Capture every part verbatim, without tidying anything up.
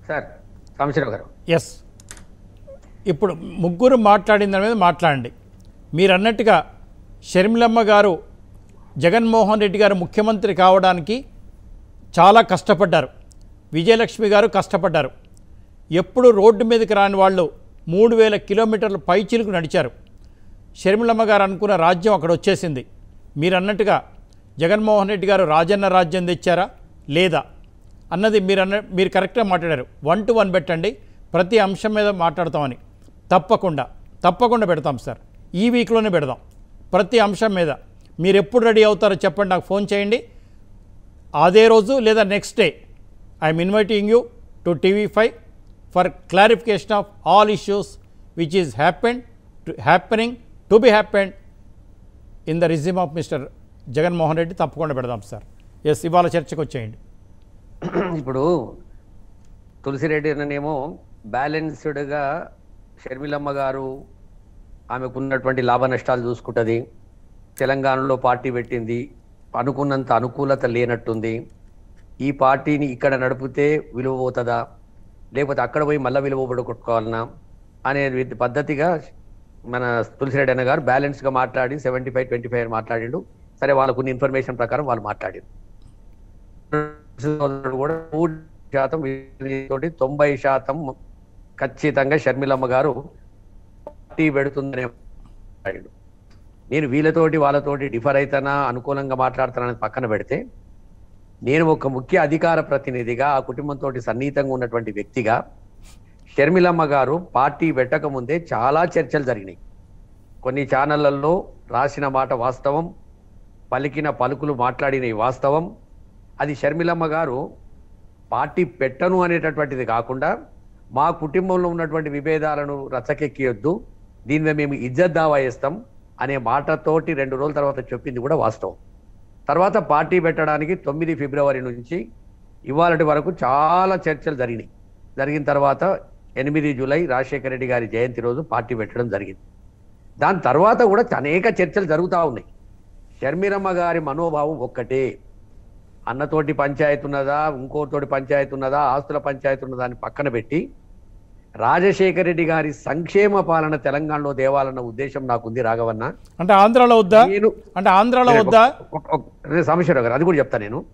Sir Sambasivarao గారు. Yes, ఇప్పుడు ముగ్గురు మాట్లాడిన దాని మీద మాట్లాడండి. మీరు అన్నట్టుగా షర్మిలమ్మ గారు జగన్మోహన్ రెడ్డి గారు ముఖ్యమంత్రి కావడానికి చాలా కష్టపడ్డారు. విజయలక్ష్మి గారు కష్టపడ్డారు. ఎప్పుడు రోడ్డు మీదకి రాని వాళ్ళు మూడు వేల కిలోమీటర్ల పైచిలుకు నడిచారు. షర్మిలమ్మ గారు అనుకున్న రాజ్యం అక్కడ వచ్చేసింది. మీరు అన్నట్టుగా జగన్మోహన్ రెడ్డి గారు రాజన్న రాజ్యం తెచ్చారా లేదా అన్నది మీరు అన్న మీరు కరెక్ట్గా మాట్లాడారు. వన్ టు వన్ పెట్టండి, ప్రతి అంశం మీద మాట్లాడతామని. తప్పకుండా తప్పకుండా పెడతాం సార్, ఈ వీక్లోనే పెడదాం. ప్రతి అంశం మీద మీరు ఎప్పుడు రెడీ అవుతారో చెప్పండి, నాకు ఫోన్ చేయండి. అదే రోజు లేదా next day I'm inviting you to TV five for clarification of all issues which is happened happening to be happened in the regime of mister Jaganmohan Reddy. తప్పకుండా పెడదాం సార్. ఎస్, ఇవాళ చర్చకు వచ్చేయండి. ఇప్పుడు తులసిరెడ్డి అన్ననేమో బ్యాలెన్స్డ్గా షర్మిలమ్మ గారు ఆమెకున్నటువంటి లాభ నష్టాలు చూసుకుంటుంది, తెలంగాణలో పార్టీ పెట్టింది, అనుకున్నంత అనుకూలత లేనట్టుంది, ఈ పార్టీని ఇక్కడ నడిపితే విలువ పోతుందా లేకపోతే అక్కడ పోయి మళ్ళీ విలువ పడుకోవాలన్నా అనే పద్ధతిగా మన తులసిరెడ్డి అన్న గారు బ్యాలెన్స్గా మాట్లాడి సెవెంటీ ఫైవ్ ట్వంటీ ఫైవ్ మాట్లాడిండు. సరే, వాళ్ళకున్న ఇన్ఫర్మేషన్ ప్రకారం వాళ్ళు మాట్లాడారు. కూడా మూడు శాతం తోటి తొంభై శాతం ఖచ్చితంగా షర్మిలమ్మ గారు పార్టీ పెడుతుందనే మాట్లాడాడు. నేను వీళ్ళతోటి వాళ్ళతోటి డిఫర్ అవుతానా అనుకూలంగా మాట్లాడుతానని పక్కన పెడితే, నేను ఒక ముఖ్య అధికార ప్రతినిధిగా ఆ కుటుంబంతో సన్నిహితంగా ఉన్నటువంటి వ్యక్తిగా షర్మిలమ్మ గారు పార్టీ పెట్టక ముందే చాలా చర్చలు జరిగినాయి. కొన్ని ఛానళ్లలో రాసిన మాట వాస్తవం, పలికిన పలుకులు మాట్లాడినవి వాస్తవం. అది షర్మిలమ్మ గారు పార్టీ పెట్టను అనేటటువంటిది కాకుండా మా కుటుంబంలో ఉన్నటువంటి విభేదాలను రచ్చకెక్కియొద్దు, దీని మీద మేము ఇజ్జత్ దావా చేస్తాం అనే మాటతోటి రెండు రోజుల తర్వాత చెప్పింది కూడా వాస్తవం. తర్వాత పార్టీ పెట్టడానికి తొమ్మిది ఫిబ్రవరి నుంచి ఇవాళటి వరకు చాలా చర్చలు జరిగినాయి. జరిగిన తర్వాత ఎనిమిది జూలై రాజశేఖర రెడ్డి గారి జయంతి రోజు పార్టీ పెట్టడం జరిగింది. దాని తర్వాత కూడా అనేక చర్చలు జరుగుతూ ఉన్నాయి. షర్మిలమ్మ గారి మనోభావం ఒక్కటే, అన్నతోటి పంచాయతీ ఉన్నదా, ఇంకోతోటి పంచాయతీ ఉన్నదా, ఆస్తుల పంచాయతీ ఉన్నదా అని పక్కన పెట్టి రాజశేఖర రెడ్డి గారి సంక్షేమ పాలన తెలంగాణలో దేవాలన్న ఉద్దేశం నాకుంది. రాఘవన్న అంటే ఆంధ్రాలో వద్దా, అంటే ఆంధ్రాలో వద్దా సాంబశివరావు గారు, అది కూడా చెప్తా. నేను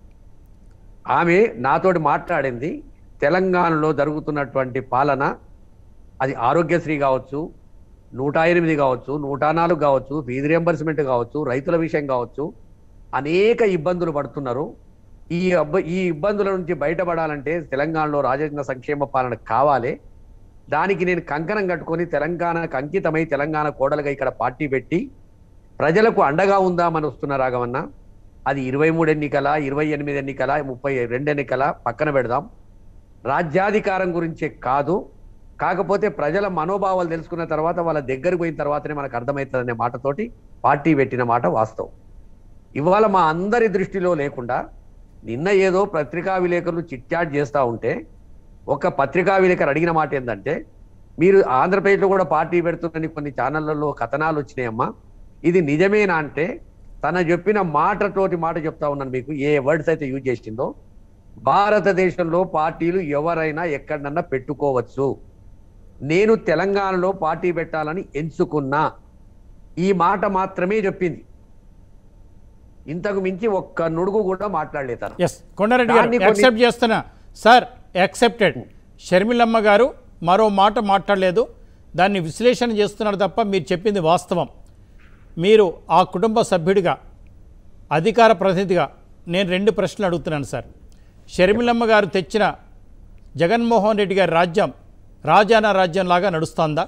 ఆమె నాతోటి మాట్లాడింది తెలంగాణలో జరుగుతున్నటువంటి పాలన, అది ఆరోగ్యశ్రీ కావచ్చు, నూట ఎనిమిది కావచ్చు, నూట నాలుగు కావచ్చు, ఫీజు రియంబర్స్మెంట్ కావచ్చు, రైతుల విషయం కావచ్చు, అనేక ఇబ్బందులు పడుతున్నారు. ఈ ఈ ఇబ్బందుల నుంచి బయటపడాలంటే తెలంగాణలో రాజకీయ సంక్షేమ పాలన కావాలి. దానికి నేను కంకణం కట్టుకొని తెలంగాణకు అంకితమై తెలంగాణ కోడలుగా ఇక్కడ పార్టీ పెట్టి ప్రజలకు అండగా ఉందామని వస్తున్న రాఘవన్న. అది ఇరవై మూడు ఎన్నికల, ఇరవై ఎనిమిది ఎన్నికల, ముప్పై రెండు ఎన్నికల పక్కన పెడదాం. రాజ్యాధికారం గురించే కాదు, కాకపోతే ప్రజల మనోభావాలు తెలుసుకున్న తర్వాత వాళ్ళ దగ్గరికి పోయిన తర్వాతనే మనకు అర్థమవుతుందనే మాటతోటి పార్టీ పెట్టిన మాట వాస్తవం. ఇవాళ మా అందరి దృష్టిలో లేకుండా నిన్న ఏదో పత్రికా విలేకరులు చిట్చాట్ చేస్తూ ఉంటే ఒక పత్రికా విలేకరు అడిగిన మాట ఏంటంటే, మీరు ఆంధ్రప్రదేశ్లో కూడా పార్టీ పెడుతుందని కొన్ని ఛానళ్లలో కథనాలు వచ్చినాయమ్మా, ఇది నిజమేనా అంటే తన చెప్పిన మాటతోటి మాట చెప్తా ఉన్నాను మీకు, ఏ వర్డ్స్ అయితే యూజ్ చేసిందో. భారతదేశంలో పార్టీలు ఎవరైనా ఎక్కడన్నా పెట్టుకోవచ్చు, నేను తెలంగాణలో పార్టీ పెట్టాలని ఎంచుకున్నా, ఈ మాట మాత్రమే చెప్పింది. ఇంతకు మించి ఒక్క నుడుగు కూడా మాట్లాడలేతారు. ఎస్, కొండారెడ్డి గారు యాక్సెప్ట్ చేస్తున్నా సార్, యాక్సెప్టెడ్. షర్మిలమ్మ గారు మరో మాట మాట్లాడలేదు, దాన్ని విశ్లేషణ చేస్తున్నారు తప్ప మీరు చెప్పింది వాస్తవం. మీరు ఆ కుటుంబ సభ్యుడిగా, అధికార ప్రతినిధిగా నేను రెండు ప్రశ్నలు అడుగుతున్నాను సార్. షర్మిలమ్మ గారు తెచ్చిన జగన్మోహన్ రెడ్డి గారి రాజ్యం రాజానా రాజ్యంలాగా నడుస్తోందా,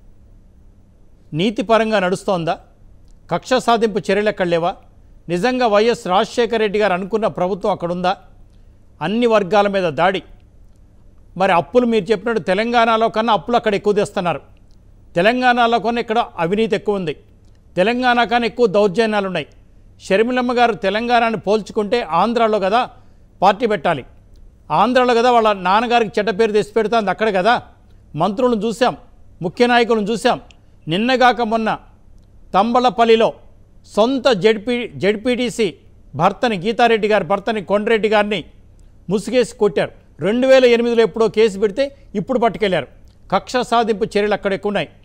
నీతిపరంగా నడుస్తోందా, కక్ష సాధింపు చర్యలు ఎక్కడ లేవా? నిజంగా వైఎస్ రాజశేఖర రెడ్డి గారు అనుకున్న ప్రభుత్వం అక్కడుందా? అన్ని వర్గాల మీద దాడి. మరి అప్పులు మీరు చెప్పినట్టు తెలంగాణలో కన్నా అప్పులు అక్కడ ఎక్కువ తెస్తున్నారు. తెలంగాణలో కన్నా ఇక్కడ అవినీతి ఎక్కువ ఉంది, తెలంగాణ కన్నా ఎక్కువ దౌర్జన్యాలు ఉన్నాయి. షర్మిలమ్మ గారు తెలంగాణని పోల్చుకుంటే ఆంధ్రాలో కదా పార్టీ పెట్టాలి, ఆంధ్రాలో కదా వాళ్ళ నాన్నగారికి చెడ్డ పేరు తెచ్చి పెడుతుంది, అక్కడ కదా మంత్రులను చూసాం, ముఖ్య నాయకులను చూసాం. నిన్నగాక మొన్న తంబలపల్లిలో సొంత జడ్పీ జడ్పీటీసీ భర్తని, గీతారెడ్డి గారి భర్తని, కొండరెడ్డి గారిని ముసుగేసి కొట్టారు. రెండు వేల ఎనిమిదిలో ఎప్పుడో కేసు పెడితే ఇప్పుడు పట్టుకెళ్లారు. కక్ష సాధింపు చర్యలు అక్కడ ఎక్కువ ఉన్నాయి.